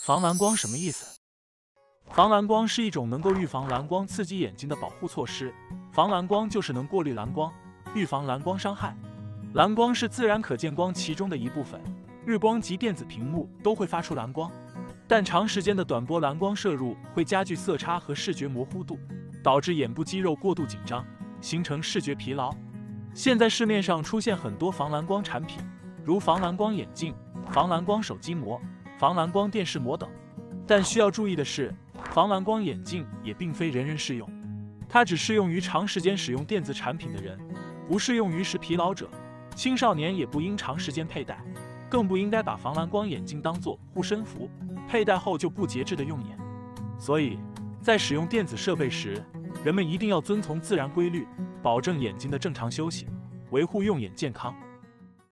防蓝光什么意思？防蓝光是一种能够预防蓝光刺激眼睛的保护措施。防蓝光就是能过滤蓝光，预防蓝光伤害。蓝光是自然可见光其中的一部分，日光及电子屏幕都会发出蓝光，但长时间的短波蓝光摄入会加剧色差和视觉模糊度，导致眼部肌肉过度紧张，形成视觉疲劳。现在市面上出现很多防蓝光产品，如防蓝光眼镜、防蓝光手机膜、防蓝光电视膜等。但需要注意的是，防蓝光眼镜也并非人人适用，它只适用于长时间使用电子产品的人，不适用于视疲劳者。青少年也不应长时间佩戴，更不应该把防蓝光眼镜当作护身符，佩戴后就不节制的用眼。所以，在使用电子设备时，人们一定要遵从自然规律，保证眼睛的正常休息，维护用眼健康。